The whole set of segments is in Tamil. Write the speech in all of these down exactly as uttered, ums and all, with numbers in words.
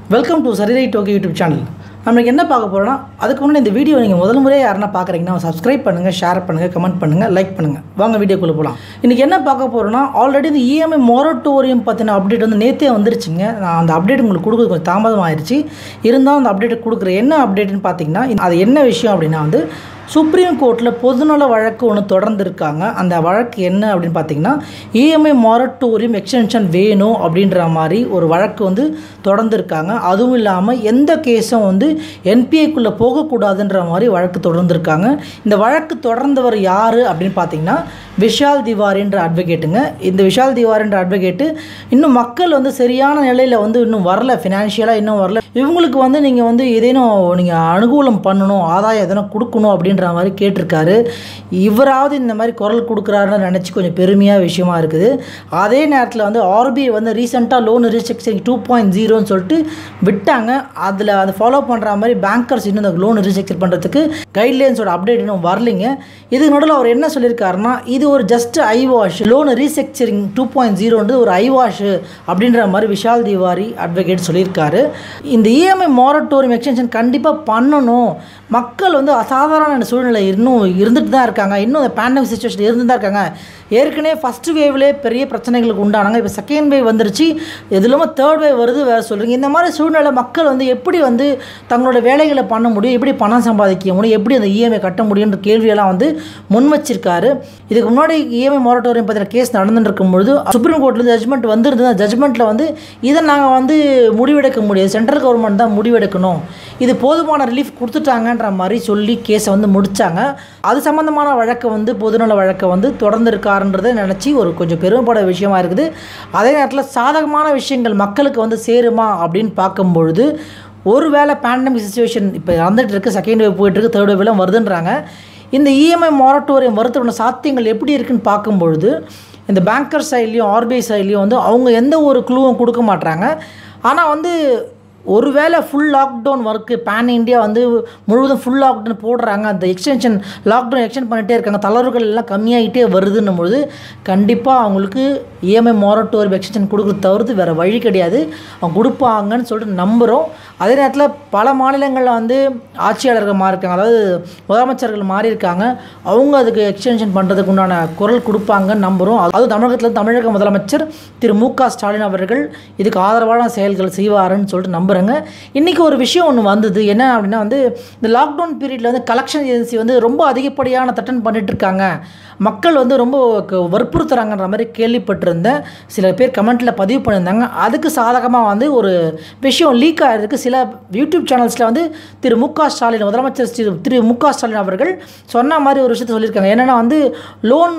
Welcome to Sarirightok YouTube channel. நம்ம என்ன பார்க்க போறோம்னா அதுக்கு முன்னாடி இந்த வீடியோ நீங்க முதல் முறையா யாரனா பார்க்கறீங்கன்னா Subscribe பண்ணுங்க, ஷேர் பண்ணுங்க, கமெண்ட் பண்ணுங்க, லைக் பண்ணுங்க. வாங்க வீடியோக்குள்ள போலாம். இன்னைக்கு என்ன பார்க்க போறோம்னா ஆல்ரெடி இந்த E M I Moratorium பத்தின அப்டேட் வந்து நேத்தே வந்துருச்சுங்க. நான் அந்த அப்டேட் உங்களுக்கு கொடுக்கிறது கொஞ்சம் தாமதம் ஆயிருச்சு. இருந்தாலும் அந்த அப்டேட் கொடுக்குறேன். என்ன அப்டேட்னு பாத்தீங்கன்னா அது என்ன விஷயம் அப்படினா வந்து சுப்ரீம் கோர்ட்ல பொதுநல வழக்கு ஒன்று தொடர்ந்து இருக்காங்க. அந்த வழக்கு என்ன அப்படினு பாத்தீங்கன்னா E M I Moratorium extension வேணும் அப்படின்ற மாதிரி ஒரு வழக்கு வந்து தொடர்ந்து இருக்காங்க. அதுவும் இல்லாம எந்த கேஸும் வந்து N P A குள்ள போக கூடாதுன்ற மாதிரி வழக்கு தொடர்ந்து இருக்காங்க. இந்த வழக்கு தொடர்ந்தவர் யாரு அப்படினு பாத்தீங்கன்னா விஷால் திவாரின்ற அட்வொகேட்டுங்க. இந்த விஷால் திவாரின்ற அட்வொகேட் இன்னும் மக்கள் வந்து சரியான நிலையில வந்து இன்னும் வரல, ஃபைனான்ஷியலா இன்னும் வரல. இவங்களுக்கு வந்து நீங்க வந்து ஏதேனும் நீங்க அனுகூலம் பண்ணணும், ஆதாயம் எதனா கொடுக்கணும் அப்படின்ற மாதிரி கேட்டிருக்காரு. இவராவது இந்த மாதிரி குரல் கொடுக்குறாருன்னு நினைச்சு கொஞ்சம் பெருமையா விஷயமா இருக்குது. அதே நேரத்தில் வந்து R B I வந்து ரீசெண்டாக லோன் ரீஸ்ட்ரக்சரிங் டூ பாயிண்ட் ஜீரோன்னு சொல்லிட்டு விட்டாங்க. அதில் அதை ஃபாலோ பண்ணுற மாதிரி பேங்கர்ஸ் இன்னும் இந்த லோன் ரீஸ்ட்ரக்சர் பண்ணுறதுக்கு கைட்லைன்ஸோட அப்டேட் இன்னும் வரலைங்க. இதுக்கு நடுவில் அவர் என்ன சொல்லியிருக்காருன்னா இது ஒரு just eye wash, loan restructuring two point ஜீரோன்றது ஒரு ஐ வாஷ் அப்படின்ற மாதிரி விஷால் திவாரி அட்வொகேட் சொல்லியிருக்காரு. இந்த E M I Moratorium extension கண்டிப்பாக பண்ணணும். மக்கள் வந்து அசாதாரண சூழ்நிலை இன்னும் இருந்துட்டு தான் இருக்காங்க. இன்னும் அந்த பேண்டமிக் சிச்சுவேஷன் இருந்து தான் இருக்காங்க. ஏற்கனவே ஃபஸ்ட்டு வேவ்லேயே பெரிய பிரச்சனைகளுக்கு உண்டானாங்க. இப்போ செகண்ட் வேவ் வந்துருச்சு, இது இல்லாமல் தேர்ட் வேவ் வருது வேறு சொல்கிறீங்க. இந்த மாதிரி சூழ்நிலை மக்கள் வந்து எப்படி வந்து தங்களோட வேலைகளை பண்ண முடியும், எப்படி பணம் சம்பாதிக்க முடியும், எப்படி அந்த E M I கட்ட முடியுன்ற கேள்வியெல்லாம் வந்து முன் வச்சிருக்காரு. இதுக்கு முன்னாடி E M I Moratorium பற்றின கேஸ் நடந்துட்டு இருக்கும்பொழுது சுப்ரீம் கோர்ட்டில் ஜட்மெண்ட் வந்துருந்தது. ஜட்மெண்ட்டில் வந்து இதை நாங்கள் வந்து முடிவெடுக்க முடியாது, சென்ட்ரல் கவர்மெண்ட் தான் முடிவெடுக்கணும், இது போதுமான ரிலீஃப் கொடுத்துட்டாங்கன்ற மாதிரி சொல்லி கேஸை வந்து முடித்தாங்க. அது சம்மந்தமான வழக்கை வந்து பொதுநல வழக்கை வந்து தொடர்ந்து இருக்காருன்றதை நினச்சி ஒரு கொஞ்சம் பெருமைப்பட விஷயமா இருக்குது. அதே நேரத்தில் சாதகமான விஷயங்கள் மக்களுக்கு வந்து சேருமா அப்படின்னு பார்க்கும்பொழுது ஒருவேளை பேண்டமிக் சிச்சுவேஷன் இப்போ வந்துட்டு இருக்குது, செகண்ட் வேவ் போயிட்டுருக்கு, தேர்ட் வேவ்லாம் வருதுன்றாங்க. இந்த E M I Moratorium வருத்தோட சாத்தியங்கள் எப்படி இருக்குன்னு பார்க்கும்பொழுது இந்த பேங்கர் சைட்லேயும் R B I சைட்லேயும் வந்து அவங்க எந்த ஒரு குழுவும் கொடுக்க மாட்டாங்க. ஆனால் வந்து ஒருவேளை ஃபுல் லாக்டவுன் ஒர்க்கு பேன் இந்தியா வந்து முழுவதும் ஃபுல் லாக்டவுன் போடுறாங்க, அந்த எக்ஸ்டென்ஷன் லாக்டவுன் எக்ஸ்டென்ட் பண்ணிகிட்டே இருக்காங்க, தளர்வுகள் எல்லாம் கம்மியாகிட்டே வருதுன்னும் பொழுது கண்டிப்பாக அவங்களுக்கு E M I Moratorium extension கொடுக்குறது தவிர்த்து வேறு வழி கிடையாது, அவங்க கொடுப்பாங்கன்னு சொல்லிட்டு நம்புகிறோம். அதே நேரத்தில் பல மாநிலங்களில் வந்து ஆட்சியாளர்கள் மாறி இருக்காங்க, அதாவது முதலமைச்சர்கள் மாறி இருக்காங்க, அவங்க அதுக்கு எக்ஸ்டென்ஷன் பண்ணுறதுக்கு உண்டான குரல் கொடுப்பாங்கன்னு நம்புகிறோம். அதுவும் தமிழகத்தில் தமிழக முதலமைச்சர் திரு மு க ஸ்டாலின் அவர்கள் இதுக்கு ஆதரவான செயல்கள் செய்வாருன்னு சொல்லிட்டு நம்புகிறேங்க. இன்றைக்கி ஒரு விஷயம் ஒன்று வந்தது, என்ன அப்படின்னா வந்து இந்த லாக்டவுன் பீரியடில் வந்து கலெக்ஷன் ஏஜென்சி வந்து ரொம்ப அதிகப்படியான தட்டன் பண்ணிட்டு இருக்காங்க, மக்கள் வந்து ரொம்ப வற்புறுத்துறாங்கன்ற மாதிரி கேள்விப்பட்டிருந்தேன். சில பேர் கமெண்ட்டில் பதிவு பண்ணியிருந்தாங்க. அதுக்கு சாதகமாக வந்து ஒரு விஷயம் லீக் ஆகிருக்கு. சில யூடியூப் சேனல்ஸில் வந்து திரு மு க ஸ்டாலின் முதலமைச்சர் திரு திரு மு க ஸ்டாலின் அவர்கள் சொன்ன மாதிரி ஒரு விஷயத்தை சொல்லியிருக்காங்க. என்னென்னா வந்து லோன்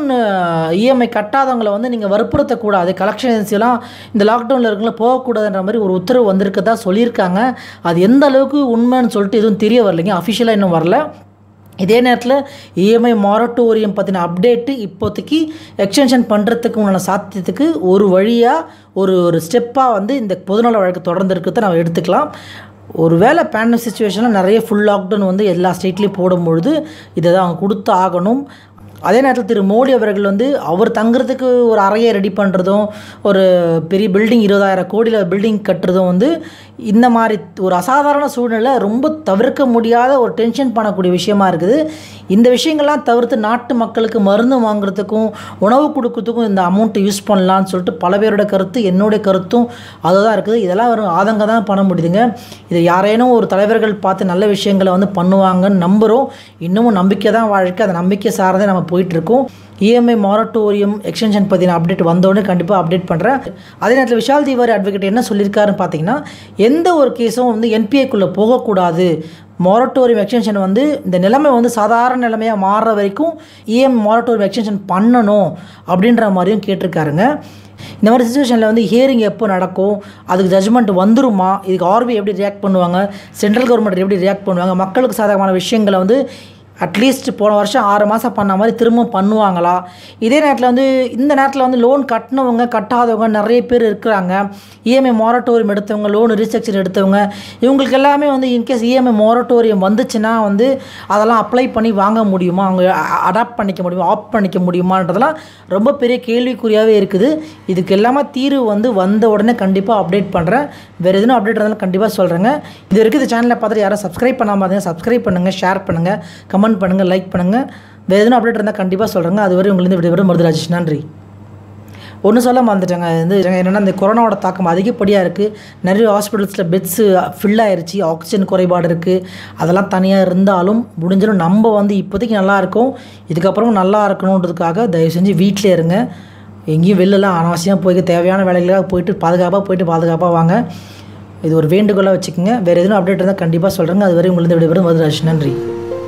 E M I கட்டாதவங்களை வந்து நீங்கள் வற்புறுத்தக்கூடாது, கலெக்ஷன் ஏஜென்சியெல்லாம் இந்த லாக்டவுனில் இருக்கவங்கள போகக்கூடாதுன்ற மாதிரி ஒரு உத்தரவு வந்திருக்கதா சொல்லியிருக்காங்க. அது எந்த அளவுக்கு உண்மைன்னு சொல்லிட்டு எதுவும் தெரிய வரலைங்க, அஃபிஷியலாக இன்னும் வரல. இதே நேரத்தில் E M I Moratorium பற்றின அப்டேட்டு இப்போதைக்கு எக்ஸ்டென்ஷன் பண்ணுறதுக்கு உண்டான சாத்தியத்துக்கு ஒரு வழியாக ஒரு ஒரு ஸ்டெப்பாக வந்து இந்த பொதுநல வழக்கு தொடர்ந்து இருக்கிறத நம்ம எடுத்துக்கலாம். ஒரு வேளை பேண்டமிக் சிச்சுவேஷனில் நிறைய ஃபுல் லாக்டவுன் வந்து எல்லா ஸ்டேட்லேயும் போடும்பொழுது இதை தான் அவங்க கொடுத்து ஆகணும். அதே நேரத்தில் திரு மோடி அவர்கள் வந்து அவர் தங்குறதுக்கு ஒரு அறையை ரெடி பண்ணுறதும் ஒரு பெரிய பில்டிங் இருபதாயிரம் கோடியில் பில்டிங் கட்டுறதும் வந்து இந்த மாதிரி ஒரு அசாதாரண சூழ்நிலை ரொம்ப தவிர்க்க முடியாத ஒரு டென்ஷன் பண்ணக்கூடிய விஷயமா இருக்குது. இந்த விஷயங்கள்லாம் தவிர்த்து நாட்டு மக்களுக்கு மருந்து வாங்குறதுக்கும் உணவு கொடுக்கறதுக்கும் இந்த அமௌண்ட்டை யூஸ் பண்ணலான்னு சொல்லிட்டு பல பேரோட கருத்து, என்னுடைய கருத்தும் அதுதான் இருக்குது. இதெல்லாம் வெறும் ஆதங்கம் தான் பண்ண முடியுதுங்க. இதை யாரேனும் ஒரு தலைவர்கள் பார்த்து நல்ல விஷயங்களை வந்து பண்ணுவாங்கன்னு நம்புகிறோம். இன்னமும் நம்பிக்கை தான் வாழ்க்கை, அந்த நம்பிக்கை சார்ந்தே நம்ம போயிட்டுருக்கோம். E M I Moratorium extension பற்றின அப்டேட் வந்தோடனே கண்டிப்பாக அப்டேட் பண்ணுறேன். அதே நேரத்தில் விஷால் திவாரி அட்வொகேட் என்ன சொல்லியிருக்காருன்னு பார்த்தீங்கன்னா எந்த ஒரு கேஸும் வந்து N P A குள்ளே போகக்கூடாது, மொரட்டோரியம் எக்ஸ்டென்ஷன் வந்து இந்த நிலைமை வந்து சாதாரண நிலைமையாக மாறுற வரைக்கும் E M I Moratorium extension பண்ணணும் அப்படின்ற மாதிரியும் கேட்டிருக்காருங்க. இந்த மாதிரி சிச்சுவேஷனில் வந்து ஹியரிங் எப்போ நடக்கும், அதுக்கு ஜட்ஜ்மெண்ட் வந்துருமா, இதுக்கு R B I எப்படி ரியாக்ட் பண்ணுவாங்க, சென்ட்ரல் கவர்மெண்ட் எப்படி ரியாக்ட் பண்ணுவாங்க, மக்களுக்கு சாதகமான விஷயங்களை வந்து அட்லீஸ்ட் போன வருஷம் ஆறு மாதம் பண்ண மாதிரி திரும்ப பண்ணுவாங்களா? இதே நேரத்தில் வந்து இந்த நேரத்தில் வந்து லோன் கட்டினவங்க கட்டாதவங்க நிறைய பேர் இருக்கிறாங்க. இஎம்ஐ மொரட்டோரியம் எடுத்தவங்க, லோன் ரீஸ்ட்ரக்சர் எடுத்தவங்க, இவங்களுக்கு எல்லாமே வந்து இன்கேஸ் இஎம்ஐ மொரட்டோரியம் வந்துச்சுன்னா வந்து அதெல்லாம் அப்ளை பண்ணி வாங்க முடியுமா, அவங்க அடாப்ட் பண்ணிக்க முடியுமா, ஆப்ட் பண்ணிக்க முடியுமான்றதெல்லாம் ரொம்ப பெரிய கேள்விக்குறியாகவே இருக்குது. இதுக்கு எல்லாமே தீர்வு வந்து வந்த உடனே கண்டிப்பாக அப்டேட் பண்ணுறேன். வேறு எதுவும் அப்டேட் இருந்தாலும் கண்டிப்பாக சொல்கிறேங்க. இது வரைக்கும் இந்த சேனலை பார்த்துட்டு யாரும் சப்ஸ்கிரைப் பண்ணாமல் இருந்தீங்க, சப்ஸ்கிரைப் பண்ணுங்கள், ஷேர் பண்ணுங்கள், கமெண்ட் பண்ணுங்கள், லைக் பண்ணுங்கள். வேறு எதுவும் அப்டேட் இருந்தால் கண்டிப்பாக சொல்கிறேங்க. அதுவரை உங்களுக்கு விடைபெறும் மருதுராஜேஷ். நன்றி. ஒன்று சொல்ல மறந்துட்டேங்க, வந்து என்னென்னா இந்த கொரோனாவோட தாக்கம் அதிகப்படியாக இருக்குது. நிறைய ஹாஸ்பிட்டல்ஸில் பெட்ஸு ஃபில் ஆயிடுச்சு, ஆக்சிஜன் குறைபாடு இருக்குது. அதெல்லாம் தனியாக இருந்தாலும் முடிஞ்சிடும். நம்ம வந்து இப்போதைக்கு நல்லா இருக்கும், இதுக்கப்புறம் நல்லா இருக்கணுன்றதுக்காக தயவு செஞ்சு வீட்டிலே இருங்க. எங்கேயும் வெளிலலாம் அனாவசியமாக போய் தேவையான வேலைகளாக போயிட்டு பாதுகாப்பாக போயிட்டு பாதுகாப்பாக வாங்க. இது ஒரு வேண்டுகோளாக வச்சுக்கோங்க. வேறு எதுவும் அப்டேட் இருந்தால் கண்டிப்பாக சொல்கிறேங்க. அதுவரை உங்களுக்கு விடைபெறும் மருதுராஜேஷ். நன்றி.